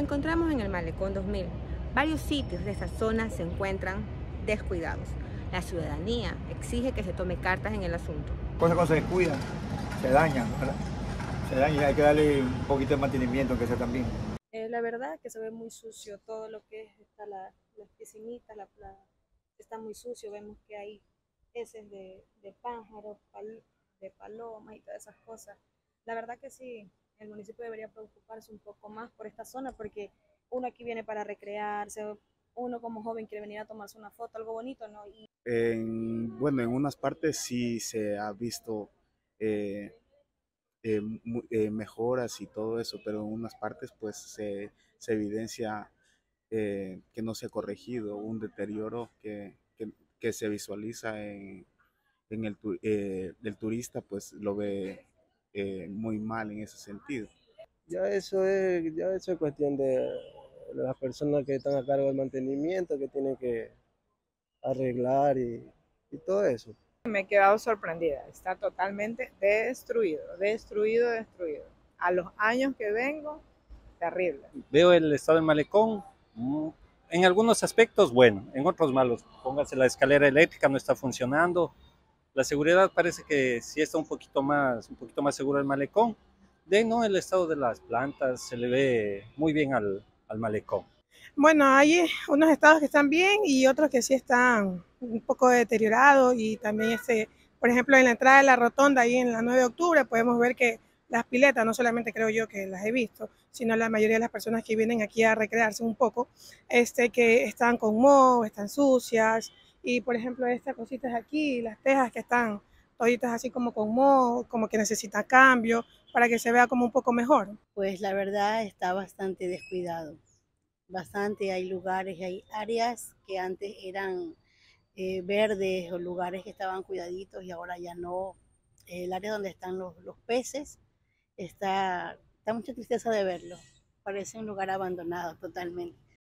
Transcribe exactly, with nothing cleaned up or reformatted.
encontramos en el Malecón dos mil. Varios sitios de esa zona se encuentran descuidados. La ciudadanía exige que se tome cartas en el asunto. Cosas cuando se descuidan, se dañan, ¿verdad? Se dañan y hay que darle un poquito de mantenimiento, aunque sea también. Eh, la verdad que se ve muy sucio todo lo que es, está la, las piscinitas, la, la, está muy sucio, vemos que hay heces de, de pájaros, pal, de palomas y todas esas cosas. La verdad que sí, el municipio debería preocuparse un poco más por esta zona porque uno aquí viene para recrearse, uno como joven quiere venir a tomarse una foto, algo bonito, ¿no? Y En, bueno, en unas partes sí se ha visto eh, eh, mu- eh, mejoras y todo eso, pero en unas partes pues se, se evidencia eh, que no se ha corregido, un deterioro que, que, que se visualiza en, en el, tu- eh, el turista, pues lo ve eh, muy mal en ese sentido. Ya eso es, ya eso es cuestión de las personas que están a cargo del mantenimiento, que tienen que arreglar y, y todo eso. Me he quedado sorprendida, está totalmente destruido, destruido, destruido. A los años que vengo, terrible. Veo el estado del malecón, mm, en algunos aspectos bueno, en otros malos. Póngase, la escalera eléctrica no está funcionando, la seguridad parece que sí está un poquito más, un poquito más seguro el malecón. De ahí, no, el estado de las plantas se le ve muy bien al, al malecón. Bueno, hay unos estados que están bien y otros que sí están un poco deteriorados y también, este, por ejemplo, en la entrada de la rotonda, ahí en la nueve de octubre, podemos ver que las piletas, no solamente creo yo que las he visto, sino la mayoría de las personas que vienen aquí a recrearse un poco, este, que están con moho, están sucias y, por ejemplo, estas cositas aquí, las tejas que están toditas así como con moho, como que necesitan cambio para que se vea como un poco mejor. Pues la verdad está bastante descuidado, bastante. Hay lugares, hay áreas que antes eran eh, verdes o lugares que estaban cuidaditos y ahora ya no. El área donde están los, los peces está, está mucha tristeza de verlo, parece un lugar abandonado totalmente.